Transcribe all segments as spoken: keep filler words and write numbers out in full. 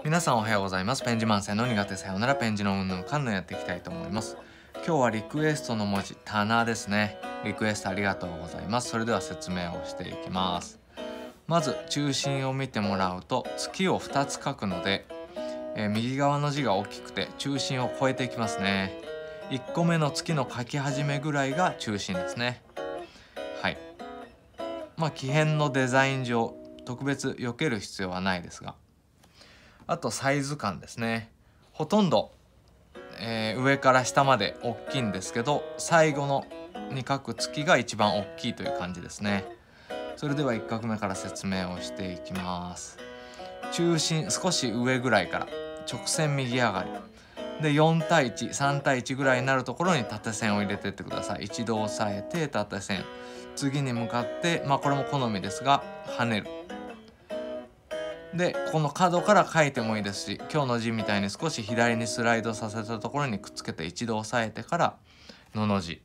皆さんおはようございます。ペン字慢性の苦手さよならペン字のうんぬんかんぬんやっていきたいと思います。今日はリクエストの文字棚ですね。リクエストありがとうございます。それでは説明をしていきます。まず中心を見てもらうと月をふたつ書くので、えー、右側の字が大きくて中心を越えていきますね。いっこめの月の書き始めぐらいが中心ですね。はい。まあ木偏のデザイン上特別避ける必要はないですが、あとサイズ感ですね。ほとんど、えー、上から下まで大きいんですけど、最後のに書く月が一番大きいという感じですね。それではいっ画目から説明をしていきます。中心少し上ぐらいから直線右上がりでよん対いち、さん対いちぐらいになるところに縦線を入れてってください。一度押さえて縦線、次に向かってまあこれも好みですが跳ねる。でこの角から書いてもいいですし、今日の字みたいに少し左にスライドさせたところにくっつけて一度押さえてからのの字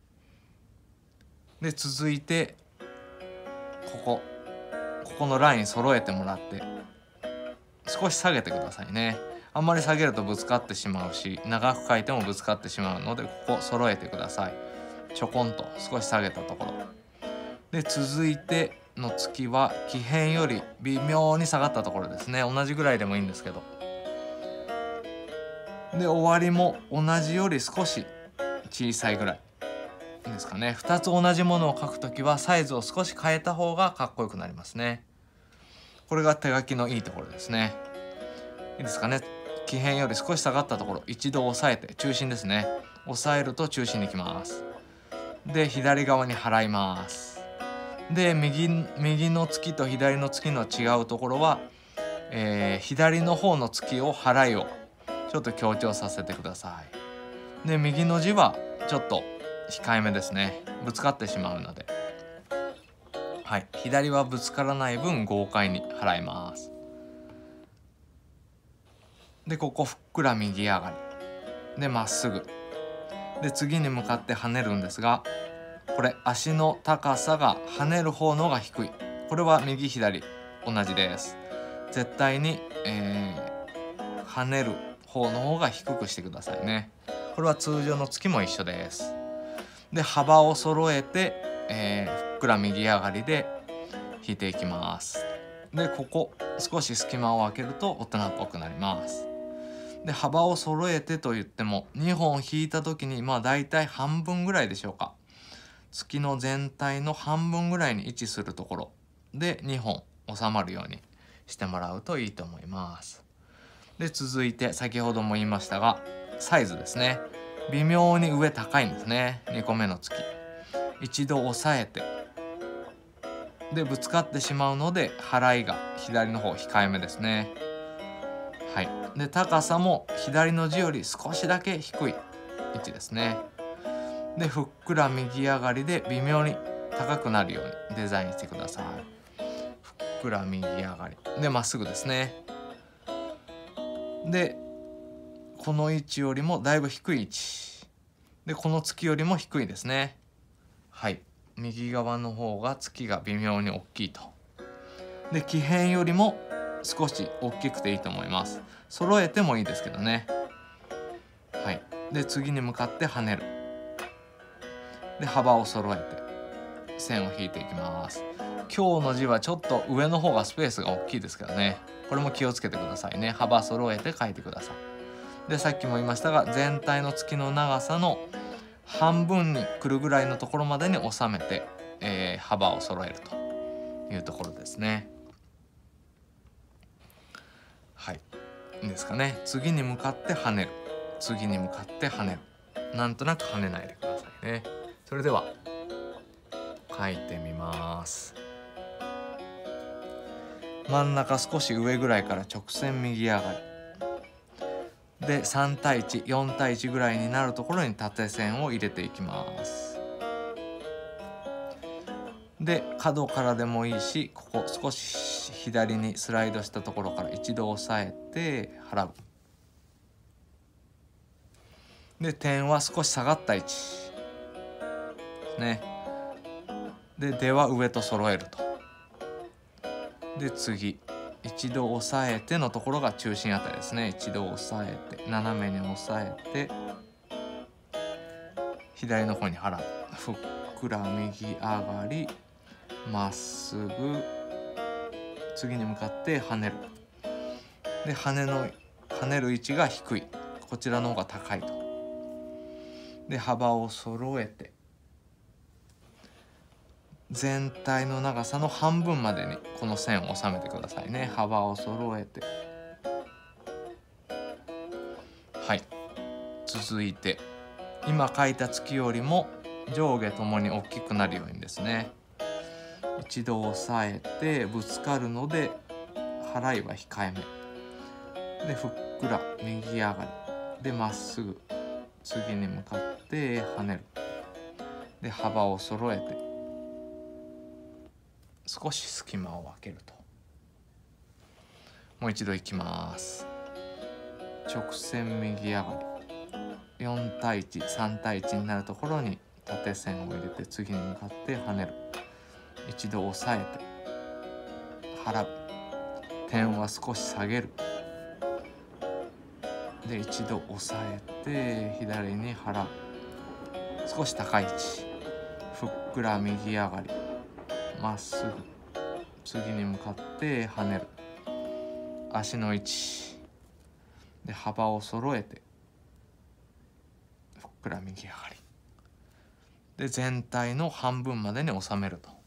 で、続いてここここのライン揃えてもらって少し下げてくださいね。あんまり下げるとぶつかってしまうし、長く書いてもぶつかってしまうので、ここ揃えてください。ちょこんと少し下げたところで、続いての月は木偏より微妙に下がったところですね。同じぐらいでもいいんですけど、で終わりも同じより少し小さいぐらいですかね。ふたつ同じものを書くときはサイズを少し変えた方がかっこよくなりますね。これが手書きのいいところですね。いいですかね。木偏より少し下がったところ一度押さえて中心ですね。押さえると中心に来ます。で左側に払います。で 右, 右の月と左の月の違うところは、えー、左の方の月を払いをちょっと強調させてください。で右の字はちょっと控えめですね。ぶつかってしまうので、はい、左はぶつからない分豪快に払います。でここふっくら右上がりでまっすぐで次に向かって跳ねるんですが、これ足の高さが跳ねる方のが低い。これは右左同じです。絶対に、えー、跳ねる方の方が低くしてくださいね。これは通常の月も一緒です。で幅を揃えて、えー、ふっくら右上がりで引いていきます。でここ少し隙間を空けると大人っぽくなります。で幅を揃えてと言ってもにほん引いた時にまあだいたい半分ぐらいでしょうか。月の全体の半分ぐらいに位置するところでにほん収まるようにしてもらうといいと思います。で続いて先ほども言いましたがサイズですね。微妙に上高いんですね。にこめの月一度押さえてでぶつかってしまうので払いが左の方控えめですね。はい、で高さも左の字より少しだけ低い位置ですね。でふっくら右上がりで微妙に高くなるようにデザインしてください。ふっくら右上がりでまっすぐですね。でこの位置よりもだいぶ低い位置で、この月よりも低いですね。はい、右側の方が月が微妙に大きいと。で木偏よりも少し大きくていいと思います。揃えてもいいですけどね。はい、で次に向かって跳ねる。で幅を揃えて線を引いていきます。今日の字はちょっと上の方がスペースが大きいですけどね。これも気をつけてくださいね。幅揃えて書いてください。でさっきも言いましたが全体の月の長さの半分に来るぐらいのところまでに収めて、えー、幅を揃えるというところですね。はい、いいですかね。次に向かって跳ねる、次に向かって跳ねる、なんとなく跳ねないでくださいね。それでは書いてみます。真ん中少し上ぐらいから直線右上がりでさん対いち、よん対いちぐらいになるところに縦線を入れていきます。で角からでもいいし、ここ少し左にスライドしたところから一度押さえて払う。で点は少し下がった位置ですね。で出は上と揃えると。で次一度押さえてのところが中心あたりですね。一度押さえて斜めに押さえて左の方に払う。ふっくら右上がりまっすぐ次に向かって跳ねる。で跳ねの跳ねる位置が低い、こちらの方が高いと。で幅を揃えて全体の長さの半分までにこの線を収めてくださいね。幅を揃えて、はい。続いて今描いた月よりも上下ともに大きくなるようにですね、一度押さえてぶつかるので払いは控えめで、ふっくら右上がりでまっすぐ次に向かって跳ねる。で幅を揃えて少し隙間を空けると。もう一度いきます。直線右上がりよん対いち、さん対いちになるところに縦線を入れて次に向かって跳ねる。一度押さえて払う。点は少し下げる。で一度押さえて左に払う。少し高い位置、ふっくら右上がりまっすぐ次に向かって跳ねる。足の位置で幅を揃えてふっくら右上がりで全体の半分までに収めると。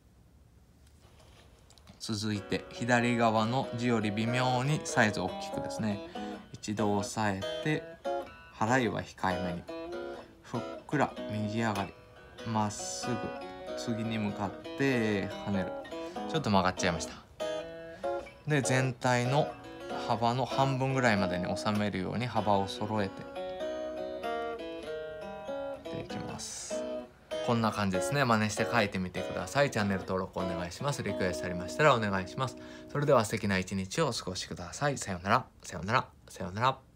続いて左側の字より微妙にサイズを大きくですね、一度押さえて払いは控えめにふっくら右上がりまっすぐ次に向かって跳ねる。ちょっと曲がっちゃいました。で全体の幅の半分ぐらいまでに収めるように幅を揃えてでいきます。こんな感じですね。真似して書いてみてください。チャンネル登録お願いします。リクエストありましたらお願いします。それでは素敵な一日をお過ごしください。さようなら、さようなら、さようなら。